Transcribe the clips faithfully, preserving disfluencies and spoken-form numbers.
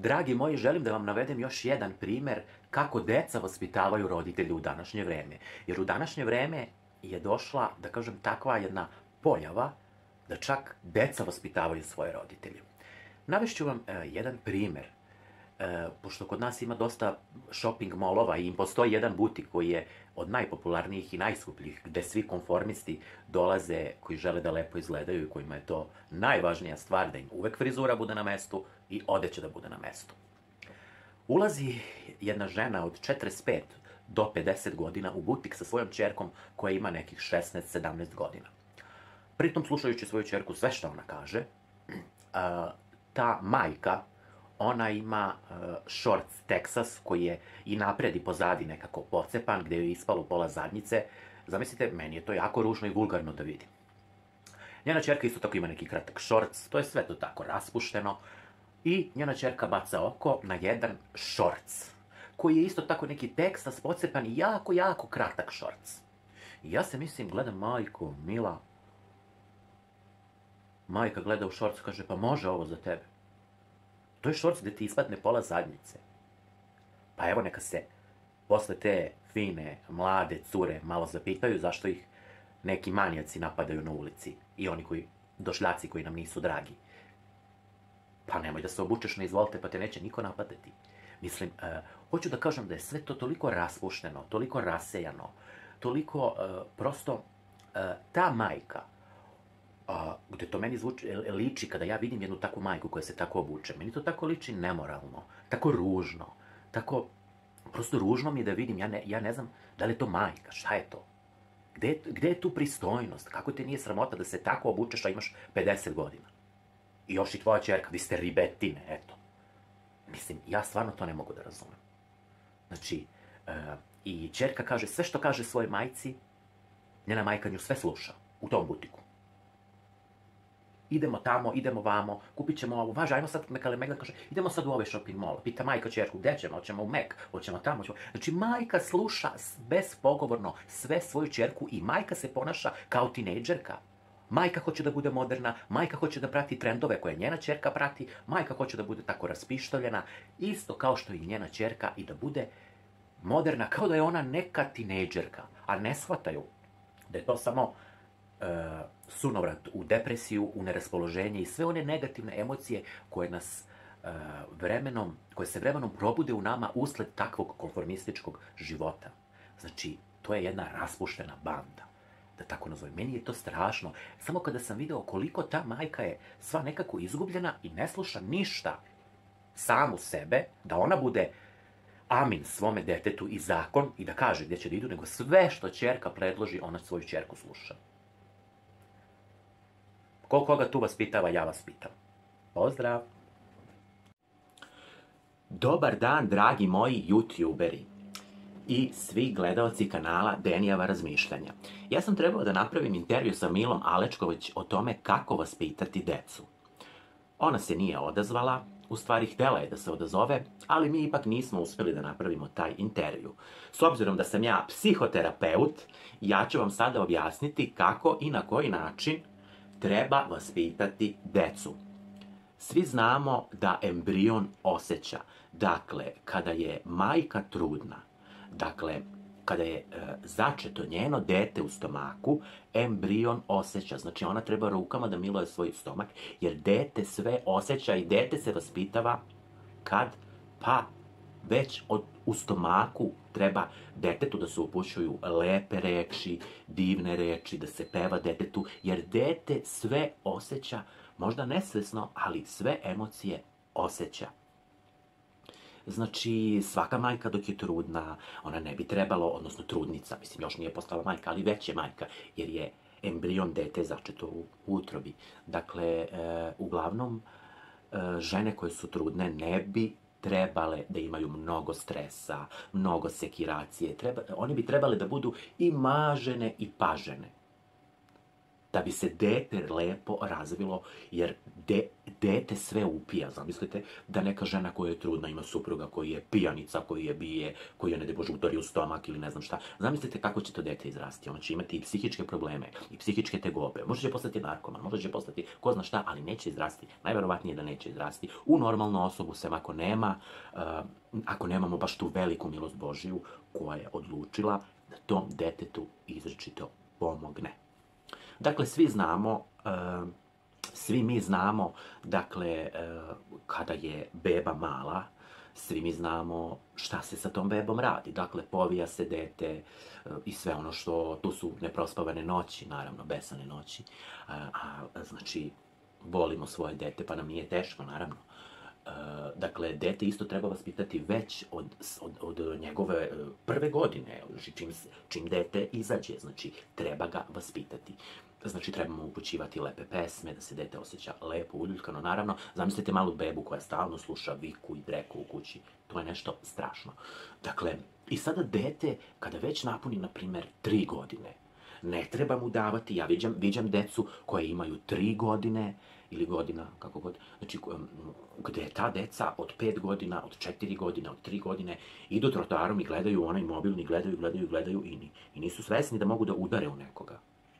Dragi moji, želim da vam navedem još jedan primer kako deca vaspitavaju roditelje u današnje vreme. Jer u današnje vreme je došla, da kažem, takva jedna pojava da čak deca vaspitavaju svoje roditelje. Navešću vam e, jedan primer. E, pošto kod nas ima dosta shopping molova i postoji jedan butik koji je od najpopularnijih i najskupljih, gde svi konformisti dolaze koji žele da lepo izgledaju i kojima je to najvažnija stvar, da im uvek frizura bude na mestu i odeća da bude na mestu. Ulazi jedna žena od četrdeset pet do pedeset godina u butik sa svojom ćerkom koja ima nekih šesnaest sedamnaest godina. Pritom, slušajući svoju ćerku sve što ona kaže, ta majka, ona ima shorts Texas koji je i napred i pozadi nekako pocepan, gde je ispalo pola zadnjice. Zamislite, meni je to jako ružno i vulgarno da vidim. Njena ćerka isto tako ima neki kratak shorts, to je sve to tako raspušteno. I njena ćerka baca oko na jedan shorts, koji je isto tako neki Texas pocepan i jako, jako kratak shorts. I ja se mislim, gledam, majko, mila. Majka gleda u shorts, kaže, pa može ovo za tebe. To je shorts gde ti ispadne pola zadnjice. Pa evo, neka se posle te fine, mlade cure malo zapitaju zašto ih neki manijaci napadaju na ulici i oni koji, došljaci koji nam nisu dragi. Pa nemoj da se obučeš na izvolite, pa te neće niko napadati. Mislim, uh, hoću da kažem da je sve to toliko raspušteno, toliko rasejano, toliko uh, prosto uh, ta majka, uh, gde to meni zvuči, liči kada ja vidim jednu takvu majku koja se tako obuče, meni to tako liči nemoralno, tako ružno, tako, prosto ružno mi je da vidim, ja ne, ja ne znam da li je to majka, šta je to? Gde, gde je tu pristojnost? Kako te nije sramota da se tako obučeš, a imaš pedeset godina? I još i tvoja ćerka, vi ste ribetine, eto. Mislim, ja stvarno to ne mogu da razumem. Znači, uh, i ćerka kaže sve što kaže svojoj majci, njena majka nju sve sluša u tom butiku. Idemo tamo, idemo vamo, kupit ćemo ovo, važe, ajmo sad, Mekale Megla kaže, idemo sad u ovaj shopping mall. Pita majka ćerku, gde ćemo, hoćemo u Mac, hoćemo tamo, hoćemo... Znači, majka sluša bespogovorno sve svoju ćerku i majka se ponaša kao tinejdžerka. Majka hoće da bude moderna, majka hoće da prati trendove koje njena ćerka prati, majka hoće da bude tako raspištoljena, isto kao što i njena ćerka, i da bude moderna, kao da je ona neka tinejdžerka, a ne shvataju da je to samo uh, sunovrat u depresiju, u neraspoloženje i sve one negativne emocije koje nas uh, vremenom, koje se vremenom probude u nama usled takvog konformističkog života. Znači, to je jedna raspuštena banda. Da tako nazovem. Meni je to strašno. Samo kada sam video koliko ta majka je sva nekako izgubljena i ne sluša ništa samu sebe, da ona bude amin svome detetu i zakon i da kaže gdje će da idu, nego sve što ćerka predloži, ona svoju ćerku sluša. Ko koga tu vas pitava, ja vas pitam. Pozdrav! Dobar dan, dragi moji youtuberi i svi gledaoci kanala Denijeva razmišljanja. Ja sam trebao da napravim intervju sa Milom Alečković o tome kako vaspitati decu. Ona se nije odazvala, u stvari htela je da se odazove, ali mi ipak nismo uspjeli da napravimo taj intervju. S obzirom da sam ja psihoterapeut, ja ću vam sada objasniti kako i na koji način treba vaspitati decu. Svi znamo da embrion osjeća. Dakle, kada je majka trudna, dakle, kada je e, začeto njeno dete u stomaku, embrion osjeća. Znači, ona treba rukama da miluje svoj stomak, jer dete sve osjeća i dete se vaspitava kad, pa, već od, u stomaku treba detetu da se upućuju lepe reči, divne reči, da se peva detetu, jer dete sve osjeća, možda nesvesno, ali sve emocije osjeća. Znači, svaka majka dok je trudna, ona ne bi trebalo, odnosno trudnica, mislim, još nije postala majka, ali već je majka, jer je embrion dete začeto u utrobi. Dakle, e, uglavnom, e, žene koje su trudne ne bi trebale da imaju mnogo stresa, mnogo sekiracije. Treba, one bi trebale da budu i mažene i pažene. da bi se dete lepo razvilo, jer de, dete sve upija. Zamislite da neka žena koja je trudna ima supruga koji je pijanica, koji je bije, koji je, ne daj Bože, udari u stomak ili ne znam šta. Zamislite kako će to dete izrasti. Ono će imati i psihičke probleme, i psihičke tegobe. Možda će postati narkoman, možda će postati ko zna šta, ali neće izrasti. Najverovatnije da neće izrasti u normalnu osobu, sem ako nema, uh, ako nemamo baš tu veliku milost Božiju koja je odlučila da tom detetu izričito pomogne. Dakle, svi znamo, uh, svi mi znamo, dakle, uh, kada je beba mala, svi mi znamo šta se sa tom bebom radi. Dakle, povija se dete uh, i sve ono što, tu su neprospavane noći, naravno, besane noći, uh, a znači, volimo svoje dete, pa nam nije teško, naravno. Uh, dakle, dete isto treba vaspitati već od, od, od njegove uh, prve godine, čim, čim dete izađe, znači, treba ga vaspitati. Znači, trebamo upućivati lepe pesme, da se dete osjeća lepo, uljuljkano. Naravno, zamislite malu bebu koja stalno sluša viku i dreku u kući. To je nešto strašno. Dakle, i sada dete, kada već napuni, na primer, tri godine, ne treba mu davati, ja viđam, viđam decu koje imaju tri godine, ili godina, kako god, znači, gde ta deca od pet godina, od četiri godine, od tri godine, idu trotoarom i gledaju onaj mobilni, gledaju, gledaju, gledaju i, i nisu svesni da mogu da udare u nekoga.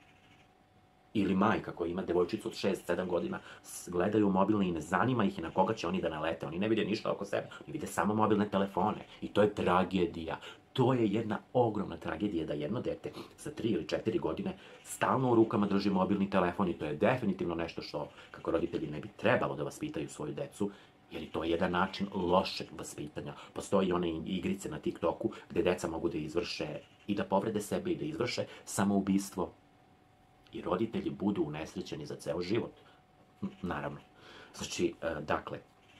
Ili majka koja ima devojčicu od šest sedam godina, gledaju mobilne i ne zanima ih i na koga će oni da nalete. Oni ne vide ništa oko sebe, oni vide samo mobilne telefone. I to je tragedija. To je jedna ogromna tragedija da jedno dete sa tri ili četiri godine stalno u rukama drži mobilni telefon i to je definitivno nešto što, kako roditelji, ne bi trebalo da vaspitaju svoju decu, jer to je jedan način lošeg vaspitanja. Postoji one igrice na TikToku gde deca mogu da izvrše i da povrede sebe i da izvrše samoubistvo. I roditelji budu unesrećeni za ceo život. Naravno. Znači, uh, dakle,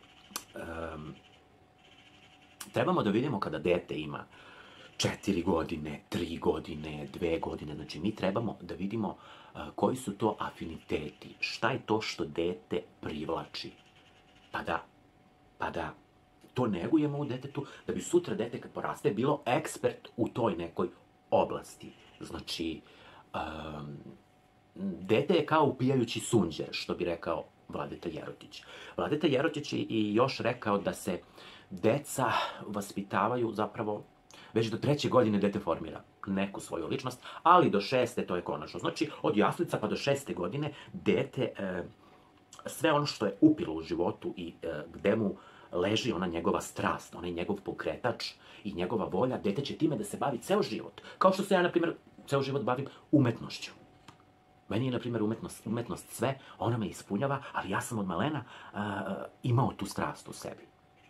um, trebamo da vidimo kada dete ima četiri godine, tri godine, dve godine, znači mi trebamo da vidimo uh, koji su to afiniteti, šta je to što dete privlači, pa da, pa da to negujemo u detetu, da bi sutra dete kad poraste bilo ekspert u toj nekoj oblasti. Znači, um, dete je kao upijajući sunđer, što bi rekao Vladeta Jerotić. Vladeta Jerotić je i još rekao da se deca vaspitavaju zapravo već do treće godine dete formira neku svoju ličnost, ali do šeste to je konačno. Znači, od jaslica pa do šeste godine dete e, sve ono što je upilo u životu i e, gde mu leži ona njegova strast, onaj njegov pokretač i njegova volja, dete će time da se bavi ceo život. Kao što se ja, na primjer, ceo život bavim umetnošću. Meni je, na primjer, umetnost, umetnost sve, ona me ispunjava, ali ja sam od malena uh, imao tu strast u sebi.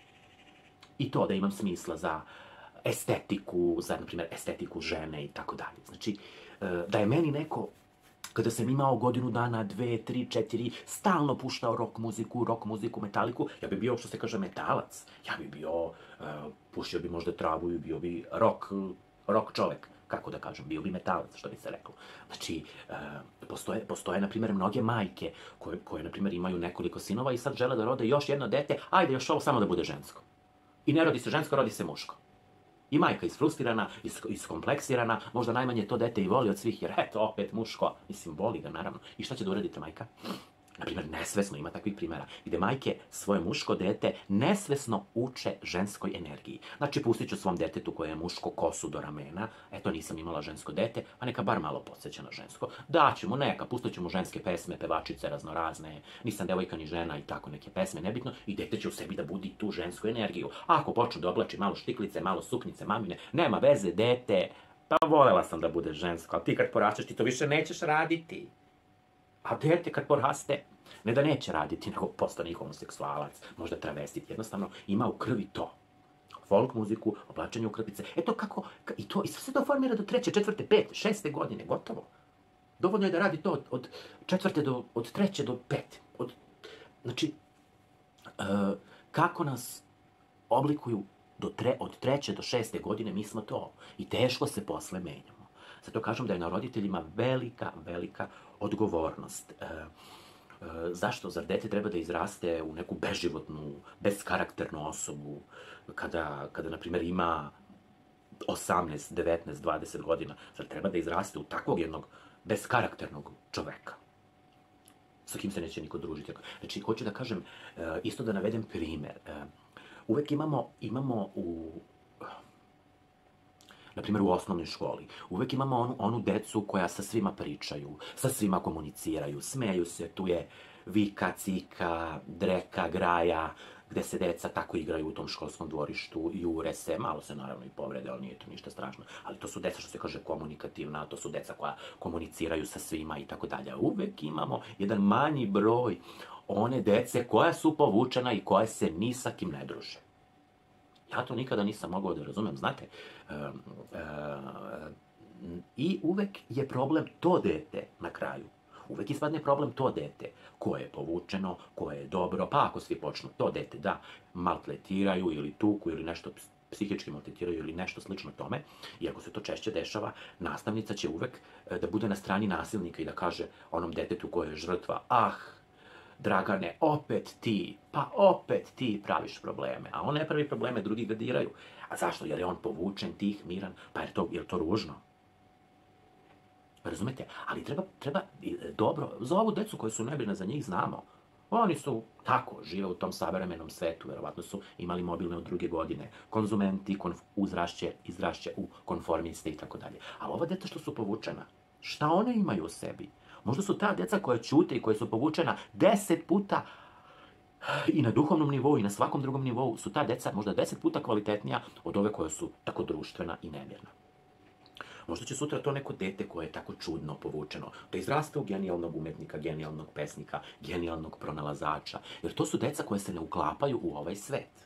I to da imam smisla za estetiku, za, na primjer, estetiku žene i tako dalje. Znači, uh, da je meni neko, kada sam imao godinu dana, dve, tri, četiri, stalno puštao rock muziku, rock muziku, metaliku, ja bi bio, što se kaže, metalac. Ja bi bio, uh, pušio bi možda travu i bio bi rock, rock čovek. Kako da kažem, bio bi metalac, što bi se reklo. Znači, e, postoje, postoje, na primjer, mnoge majke koje, koje, na primjer, imaju nekoliko sinova i sad žele da rode još jedno dete, ajde još ovo samo da bude žensko. I ne rodi se žensko, rodi se muško. I majka isfrustirana, is, iskompleksirana, možda najmanje to dete i voli od svih, jer eto, opet muško, mislim, voli ga, naravno. I šta će da uradite, majka? Na primjer, nesvesno, ima takvih primjera, gde majke svoje muško dete nesvesno uče ženskoj energiji. Znači, pustit ću svom detetu koje je muško kosu do ramena, eto, nisam imala žensko dete, a neka bar malo podsjeća na žensko. Daću mu neka, pustit ću mu ženske pesme, pevačice raznorazne, nisam devojka ni žena i tako neke pesme, nebitno, i dete će u sebi da budi tu žensku energiju. A ako počne da oblači malo štiklice, malo suknice, mamine, nema veze, dete, pa volela sam da bude žensko, ali ti kad porasteš, ti to više nećeš raditi. A dete kad poraste, ne da neće raditi, nego postane i homoseksualac, možda travestit, jednostavno ima u krvi to. Folk muziku, oblačenje u krpice, eto kako, i to, i sve se to formira do treće, četvrte, pete, šeste godine, gotovo. Dovoljno je da radi to od, od četvrte do, od treće do pete. Od, znači, uh, kako nas oblikuju do tre, od treće do šeste godine, mi smo to. I teško se posle menjamo. Zato kažem da je na roditeljima velika, velika odgovornost. E, e, zašto? Zar dete treba da izraste u neku beživotnu, beskarakternu osobu, kada, kada na primjer, ima osamnaest, devetnaest, dvadeset godina? Zar treba da izraste u takvog jednog beskarakternog čoveka? sa kim se neće niko družiti. Znači, hoću da kažem, isto da navedem primer. Uvek imamo, imamo u, na primjer u osnovnoj školi, uvek imamo onu, onu decu koja sa svima pričaju, sa svima komuniciraju, smeju se, tu je vika, cika, dreka, graja, gde se deca tako igraju u tom školskom dvorištu, jure se, malo se naravno i povrede, ali nije to ništa strašno, ali to su deca, što se kaže, komunikativna, to su deca koja komuniciraju sa svima i tako dalje. Uvek imamo jedan manji broj one dece koja su povučena i koja se ni sa kim ne druže. Ja to nikada nisam mogao da razumem, znate. E, e, I uvek je problem to dete na kraju. Uvek ispadne problem to dete, koje je povučeno, koje je dobro, pa ako svi počnu to dete da maltretiraju ili tuku ili nešto psihički maltretiraju ili nešto slično tome, i ako se to češće dešava, nastavnica će uvek da bude na strani nasilnika i da kaže onom detetu koje je žrtva, ah, Dragane, opet ti, pa opet ti praviš probleme, a on ne pravi probleme, drugi ga diraju. A zašto? Jer je on povučen, tih, miran, pa je to, je to ružno. Razumete? Ali treba, treba dobro, za ovu decu koje su nebrine, za njih znamo. Oni su tako, žive u tom savremenom svetu, verovatno su imali mobilne od druge godine, konzumenti, konf, uzrašće, izrašće u konformiste i tako dalje. Ali ova deca što su povučena, šta one imaju u sebi? Možda su ta deca koja ćute i koja su povučena deset puta i na duhovnom nivou i na svakom drugom nivou su ta deca možda deset puta kvalitetnija od ove koja su tako društvena i nemirna. Možda će sutra to neko dete koje je tako čudno povučeno, da izrasta u genijalnog umetnika, genijalnog pesnika, genijalnog pronalazača, jer to su deca koje se ne uklapaju u ovaj svet.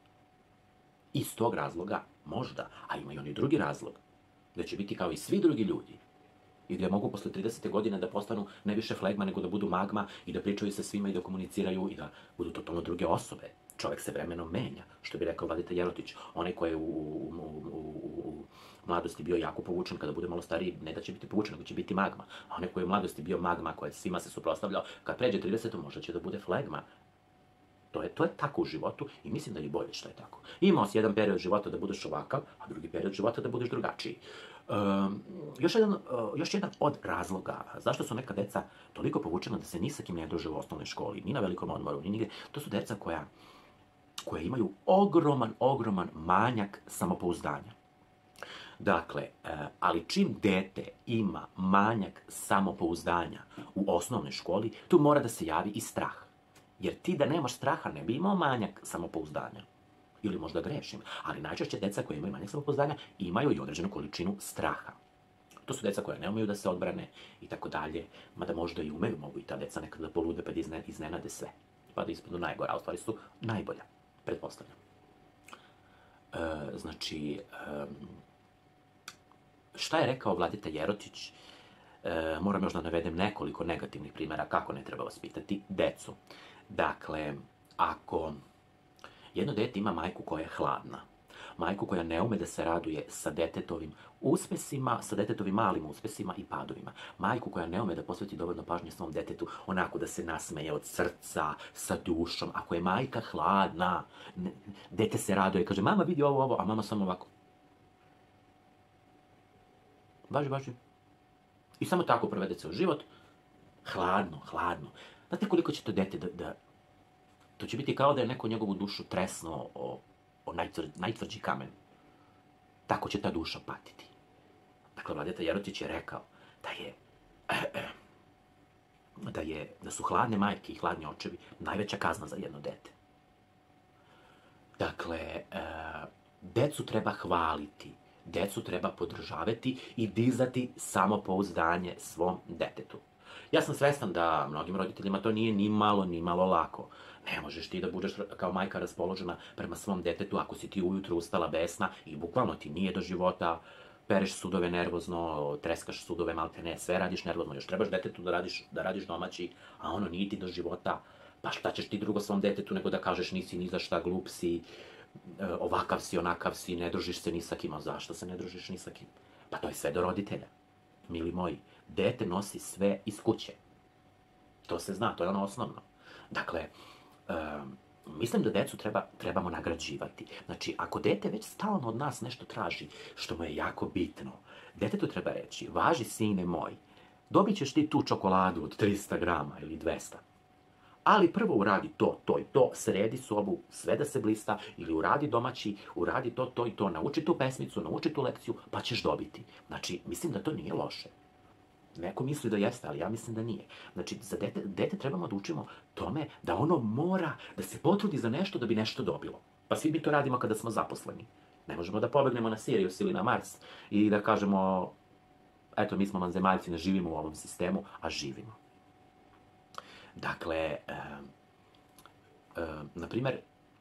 Iz tog razloga, možda, a ima i oni drugi razlog, da će biti kao i svi drugi ljudi, i da mogu posle tridesete godine da postanu ne više flegma, nego da budu magma i da pričaju sa svima i da komuniciraju i da budu totalno druge osobe. Čovek se vremenom menja, što bi rekao Vladeta Jerotić. Onaj koji je u, u, u, u mladosti bio jako povučen, kada bude malo stariji, ne da će biti povučen, nego će biti magma. A onaj koji je u mladosti bio magma, koji svima se suprotstavljao, kad pređe tridesetu možda će da bude flegma. To je, to je tako u životu i mislim da je bolje što je tako. Imao si jedan period života da budeš ovakav, a drugi period života da budeš drugačiji. Um, još, jedan, uh, još jedan od razloga zašto su neka deca toliko povučena da se ni sa kim ne druže u osnovnoj školi, ni na velikom odmoru, ni nigde, to su deca koja, koja imaju ogroman, ogroman manjak samopouzdanja. Dakle, uh, ali čim dete ima manjak samopouzdanja u osnovnoj školi, tu mora da se javi i strah. Jer ti da nemaš straha ne bi imao manjak samopouzdanja. Ili možda grešim, ali najčešće deca koje imaju manjak samopouzdanja imaju i određenu količinu straha. To su deca koja ne umeju da se odbrane i tako dalje, mada možda i umeju, mogu i ta deca nekad da polude pa da izne, iznenade sve, pa da ispadnu najgore, a u stvari su najbolja, pretpostavljam. E, znači, e, šta je rekao Vladeta Jerotić? E, moram još da navedem nekoliko negativnih primjera kako ne treba vaspitati decu. Dakle, ako jedno dete ima majku koja je hladna, majku koja ne ume da se raduje sa detetovim uspesima, sa detetovim malim uspesima i padovima, majku koja ne ume da posveti dovoljno pažnje svom detetu, onako da se nasmeje od srca, sa dušom, ako je majka hladna, ne, dete se raduje, kaže, mama vidi ovo, ovo, a mama samo ovako. Važi, važi. I samo tako provede ceo život, hladno, hladno. Znate koliko će to dete da, da to će biti kao da je neko njegovu dušu tresnuo o, o najtvr, najtvrđi kamen. Tako će ta duša patiti. Dakle, Vladeta Jerotić je rekao da je, da je, da su hladne majke i hladni očevi najveća kazna za jedno dete. Dakle, e, decu treba hvaliti, decu treba podržavati i dizati samopouzdanje svom detetu. Ja sam svestan da mnogim roditeljima to nije ni malo, ni malo lako. Ne možeš ti da budeš kao majka raspoložena prema svom detetu ako si ti ujutro ustala besna i bukvalno ti nije do života, pereš sudove nervozno, treskaš sudove maltene, sve radiš nervozno, još trebaš detetu da radiš, da radiš domaći, a ono nije ti do života, pa šta ćeš ti drugo svom detetu nego da kažeš nisi ni za šta, glup si, ovakav si, onakav si, ne družiš se ni sa kim, a zašto se ne družiš ni sa kim? Pa to je sve do roditelja, mili moji. Dete nosi sve iz kuće. To se zna, to je ono osnovno. Dakle, um, mislim da decu treba, trebamo nagrađivati. Znači, ako dete već stalno od nas nešto traži, što mu je jako bitno, detetu treba reći, važi sine moj, dobit ćeš ti tu čokoladu od trista grama ili dvesta. Ali prvo uradi to, to i to, sredi sobu, sve da se blista, ili uradi domaći, uradi to, to i to, nauči tu pesmicu, nauči tu lekciju, pa ćeš dobiti. Znači, mislim da to nije loše. Neko misli da jeste, ali ja mislim da nije. Znači, za dete, dete trebamo da učimo tome da ono mora da se potrudi za nešto da bi nešto dobilo. Pa svi mi to radimo kada smo zaposleni. Ne možemo da pobegnemo na Sirius ili na Mars i da kažemo, eto, mi smo vanzemaljci, ne živimo u ovom sistemu, a živimo. Dakle, e, e, na primer,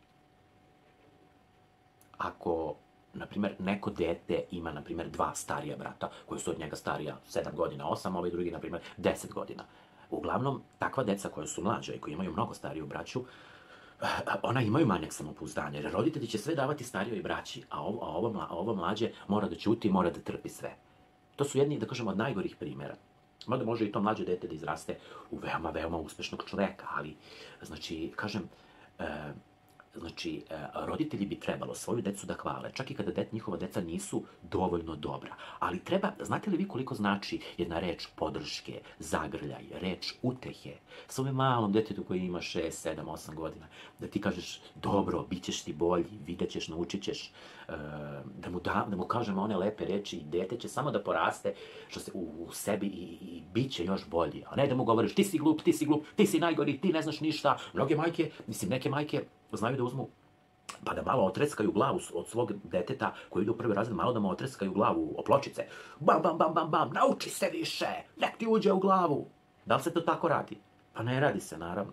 ako, na primer, neko dete ima, na primer, dva starija brata, koji su od njega starija sedam godina, osam, ovaj drugi, na primer, deset godina. Uglavnom, takva deca koja su mlađa i koji imaju mnogo stariju braću, ona imaju manjak samopouzdanja, jer roditelji će sve davati starijoj braći, a ovo, a ovo, a ovo mlađe mora da ćuti, mora da trpi sve. To su jedni, da kažemo, od najgorih primjera. Mada može i to mlađe dete da izraste u veoma, veoma uspešnog čoveka, ali, znači, kažem, e, znači, e, roditelji bi trebalo svoju decu da hvale, čak i kada det, njihova deca nisu dovoljno dobra. Ali treba, znate li vi koliko znači jedna reč podrške, zagrljaj, reč utehe, svome malom detetu koji ima šest, sedam, osam godina, da ti kažeš, dobro, bit ćeš ti bolji, vidjet ćeš, naučit ćeš, e, da, mu da, da mu kažemo one lepe reči i dete će samo da poraste što se, u, u sebi i, i bit će još bolji. A ne da mu govoriš, ti si glup, ti si glup, ti si najgori, ti ne znaš ništa. Mnoge majke, mislim, neke majke znaju da uzmu, pa da malo otreskaju glavu od svog deteta koji ide u prvi razred, malo da mu otreskaju glavu o pločice. Bam, bam, bam, bam, bam, nauči se više, nek ti uđe u glavu. Da li se to tako radi? Pa ne radi se, naravno.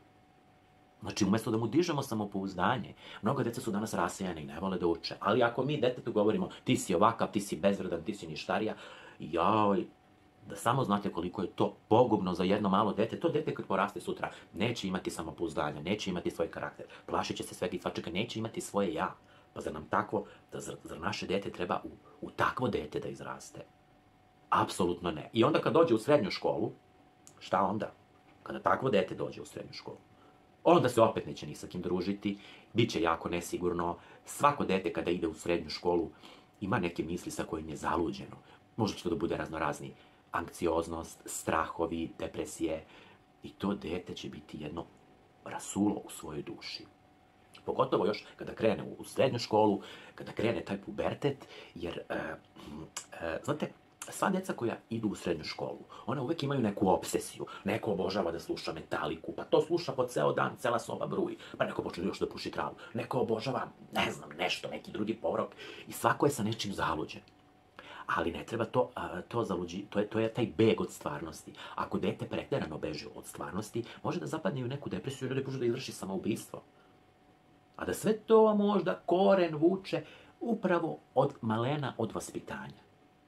Znači, umjesto da mu dižemo samopouzdanje, mnogo deca su danas rasijane i ne vole da uče. Ali ako mi detetu govorimo, ti si ovakav, ti si bezvredan, ti si ništarija, joj, da samo znate koliko je to pogubno za jedno malo dete. To dete kad poraste sutra neće imati samopouzdanja, neće imati svoj karakter, plašit će se svega i svačega, neće imati svoje ja. Pa zar nam takvo, da zar, zar naše dete treba u, u takvo dete da izraste? Apsolutno ne. I onda kad dođe u srednju školu, šta onda? Kada takvo dete dođe u srednju školu, onda se opet neće ni sa kim družiti, bit će jako nesigurno. Svako dete kada ide u srednju školu ima neke misli sa kojim je zaluđeno. Možda će to da bude raznorazni anksioznost, strahovi, depresije. I to dete će biti jedno rasulo u svojoj duši. Pogotovo još kada krene u srednju školu, kada krene taj pubertet, jer, e, e, znate, sva deca koja idu u srednju školu, one uvek imaju neku obsesiju. Neko obožava da sluša Metaliku, pa to sluša po ceo dan, cela soba bruji, pa neko počne još da puši travu. Neko obožava, ne znam, nešto, neki drugi porok i svako je sa nečim zaluđen. Ali ne treba to, to zaluđi, to je, to je taj beg od stvarnosti. Ako dete preterano beži od stvarnosti, može da zapadne u neku depresiju ili može da izvrši samoubistvo. A da sve to možda koren vuče upravo od malena, od vaspitanja.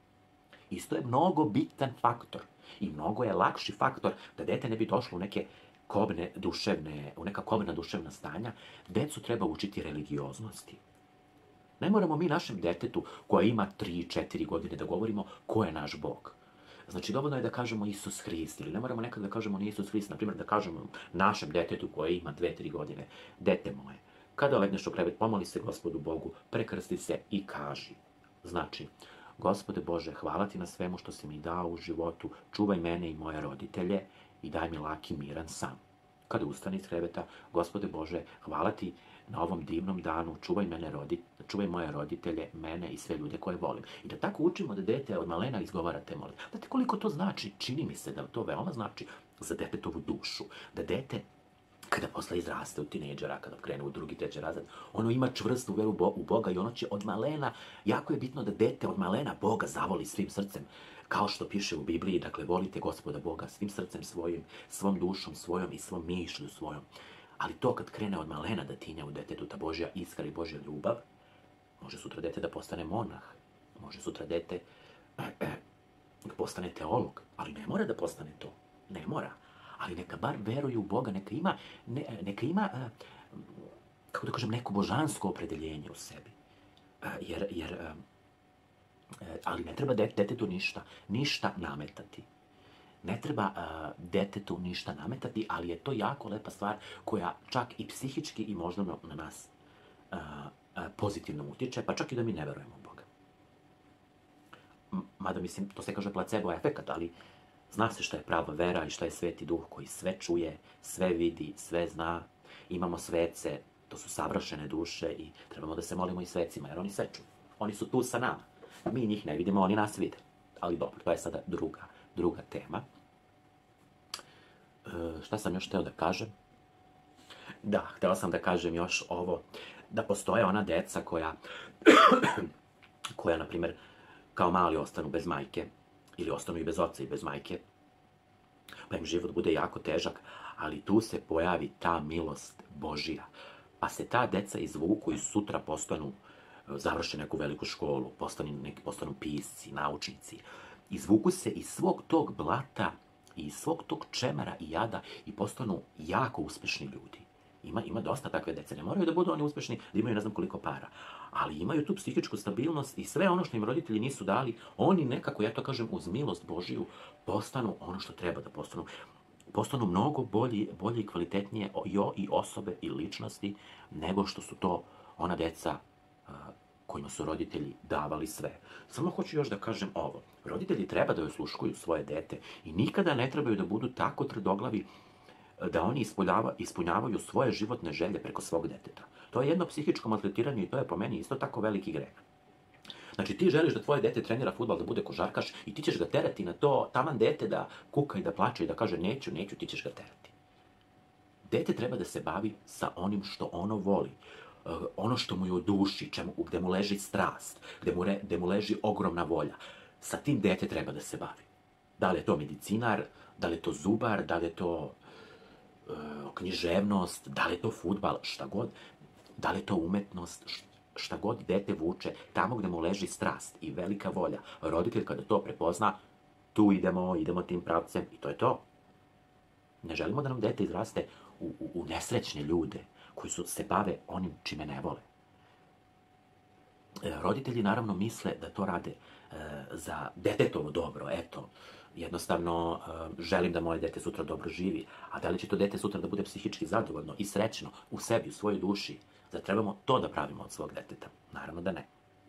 Isto je mnogo bitan faktor i mnogo je lakši faktor da dete ne bi došlo u neke kobne duševne, u neka kobna duševna stanja. Decu treba učiti religioznosti. Ne moramo mi našem detetu koja ima tri četiri godine da govorimo ko je naš Bog. Znači, dovoljno je da kažemo Isus Hrist, ili ne moramo nekad da kažemo ni Isus Hrist, na primjer da kažemo našem detetu koje ima dve tri godine, dete moje, kada legneš u krevet, pomoli se Gospodu Bogu, prekrsti se i kaži. Znači, Gospode Bože, hvala ti na svemu što si mi dao u životu, čuvaj mene i moje roditelje i daj mi laki miran san. Kada ustane iz kreveta, Gospode Bože, hvala ti na ovom divnom danu, čuvaj mene rodit, čuvaj moje roditelje, mene i sve ljude koje volim. I da tako učimo da dete od malena izgovara te molitve. Znate koliko to znači? Čini mi se da to veoma znači za detetovu dušu. Da dete, kada posle izraste u tinejdžera, kada krene u drugi, treći razred, ono ima čvrstu veru u Boga i ono će od malena, jako je bitno da dete od malena Boga zavoli svim srcem. Kao što piše u Bibliji, dakle, volite Gospoda Boga svim srcem svojim, svom dušom svojom i svom mišlju svojom. Ali to kad krene od malena da tinja u detetu ta Božja iskra i Božja ljubav, može sutra dete da postane monah, može sutra dete da postane teolog, ali ne mora da postane to, ne mora. Ali neka bar veruje u Boga, neka ima, ne, neka ima kako da kažem, neko božansko opredeljenje u sebi. Jer, jer, ali ne treba detetu ništa, ništa nametati. Ne treba uh, detetu ništa nametati, ali je to jako lepa stvar koja čak i psihički i možda na nas uh, uh, pozitivno utiče, pa čak i da mi ne verujemo u Boga. Mada, mislim, to se kaže placebo efekat, ali Zna se šta je prava vera i šta je Sveti Duh koji sve čuje, sve vidi, sve zna. Imamo svece, to su savršene duše i trebamo da se molimo i svecima, jer oni sve čuju. Oni su tu sa nama. Mi njih ne vidimo, oni nas vide. Ali dobro, to je sada druga, druga tema. E, šta sam još hteo da kažem? Da, hteo sam da kažem još ovo, da postoje ona deca koja, koja, na primjer, kao mali ostanu bez majke, ili ostanu i bez oca i bez majke, pa im život bude jako težak, ali tu se pojavi ta milost Božija. Pa se ta deca izvuku i sutra postanu, završe neku veliku školu, postanu, neki, postanu pisci, naučnici. Izvuku se iz svog tog blata, i iz svog tog čemera i jada i postanu jako uspešni ljudi. Ima, ima dosta takve dece. Ne moraju da budu oni uspešni, da imaju ne znam koliko para. Ali imaju tu psihičku stabilnost i sve ono što im roditelji nisu dali, oni nekako, ja to kažem, uz milost Božiju, postanu ono što treba da postanu. Postanu mnogo bolji, bolje i kvalitetnije i osobe i ličnosti nego što su to ona deca kojima su roditelji davali sve. Samo hoću još da kažem ovo. Roditelji treba da osluškuju svoje dete i nikada ne trebaju da budu tako tvrdoglavi da oni ispunjavaju svoje životne želje preko svog deteta. To je jedno psihičko maltretiranje i to je po meni isto tako veliki greh. Znači, ti želiš da tvoje dete trenira fudbal, da bude košarkaš i ti ćeš ga terati na to, taman dete da kuka i da plače i da kaže neću, neću, ti ćeš ga terati. Dete treba da se bavi sa onim što ono voli, ono što mu je u duši, čemu, gde mu leži strast, gde mu, re, gde mu leži ogromna volja. Sa tim dete treba da se bavi. Da li je to medicinar, da li je to zubar, da li je to e, književnost, da li je to fudbal, šta god, da li je to umetnost, šta god dete vuče, tamo gde mu leži strast i velika volja. Roditelj kada to prepozna, tu idemo, idemo tim pravcem i to je to. Ne želimo da nam dete izraste u, u, u nesrećne ljude koji su, se bave onim čime ne vole. E, roditelji naravno misle da to rade e, za detetovo dobro, eto, jednostavno e, želim da moje dete sutra dobro živi, a da li će to dete sutra da bude psihički zadovoljno i srećno u sebi, u svojoj duši, zar trebamo to da pravimo od svog deteta? Naravno da ne.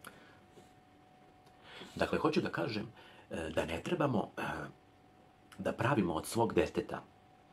Dakle, hoću da kažem e, da ne trebamo e, da pravimo od svog deteta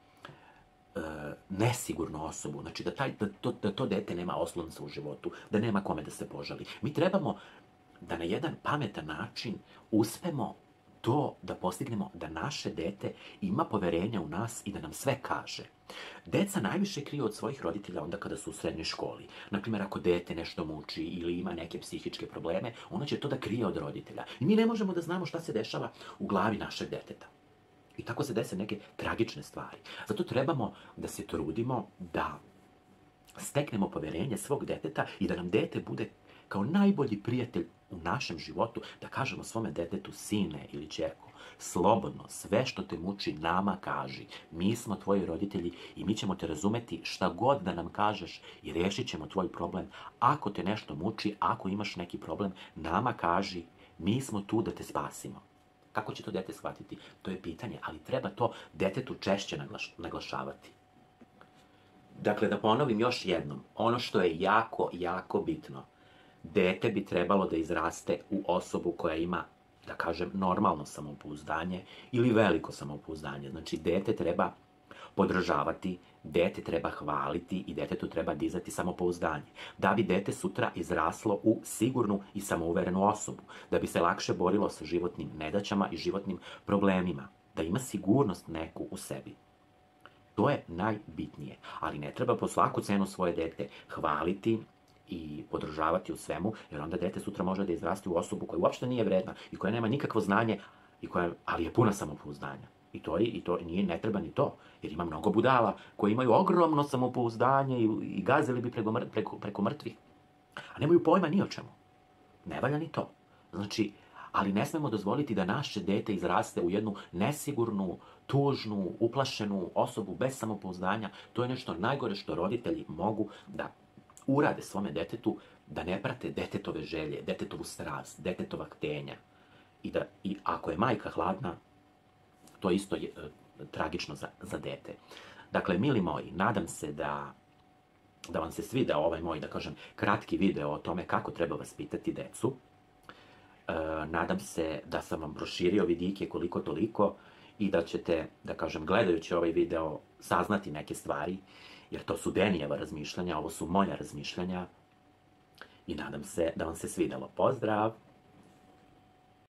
nesigurnu osobu, znači da, taj, da, to, da to dete nema oslonca u životu, da nema kome da se požali. Mi trebamo da na jedan pametan način uspemo to da postignemo da naše dete ima poverenja u nas i da nam sve kaže. Deca najviše kriju od svojih roditelja onda kada su u srednjoj školi. Naprimjer, ako dete nešto muči ili ima neke psihičke probleme, ono će to da krije od roditelja. I mi ne možemo da znamo šta se dešava u glavi našeg deteta. I tako se dese neke tragične stvari. Zato trebamo da se trudimo da steknemo poverenje svog deteta i da nam dete bude kao najbolji prijatelj u našem životu, da kažemo svome detetu, sine ili ćerko, slobodno, sve što te muči nama kaži. Mi smo tvoji roditelji i mi ćemo te razumeti šta god da nam kažeš i rešit ćemo tvoj problem. Ako te nešto muči, ako imaš neki problem, nama kaži, mi smo tu da te spasimo. Kako će to dete shvatiti? To je pitanje, ali treba to detetu češće naglaš, naglašavati. Dakle, da ponovim još jednom, ono što je jako, jako bitno, dete bi trebalo da izraste u osobu koja ima, da kažem, normalno samopouzdanje ili veliko samopouzdanje. Znači, dete treba podržavati, dete treba hvaliti i detetu treba dizati samopouzdanje. Da bi dete sutra izraslo u sigurnu i samouverenu osobu, da bi se lakše borilo sa životnim nedaćama i životnim problemima, da ima sigurnost neku u sebi. To je najbitnije, ali ne treba po svaku cenu svoje dete hvaliti i podržavati u svemu, jer onda dete sutra može da izraste u osobu koja uopšte nije vredna i koja nema nikakvo znanje, i koja, ali je puna samopouzdanja. I to, je, i to nije, ne treba ni to, jer ima mnogo budala koji imaju ogromno samopouzdanje i, i gazili bi preko, preko, preko mrtvih, a nemaju pojma ni o čemu. Ne valja ni to. Znači, ali ne smemo dozvoliti da naše dete izraste u jednu nesigurnu, tužnu, uplašenu osobu bez samopouzdanja. To je nešto najgore što roditelji mogu da urade svome detetu, da ne prate detetove želje, detetovu strast, detetova htenja. I, da, i ako je majka hladna, to isto je e, tragično za, za dete. Dakle, mili moji, nadam se da, da vam se svida ovaj moj, da kažem, kratki video o tome kako treba vaspitati decu. nadam se da sam vam proširio vidike koliko toliko i da ćete, da kažem, gledajući ovaj video, saznati neke stvari, jer to su Denijeva razmišljanja, ovo su moja razmišljanja i nadam se da vam se svidelo. Pozdrav!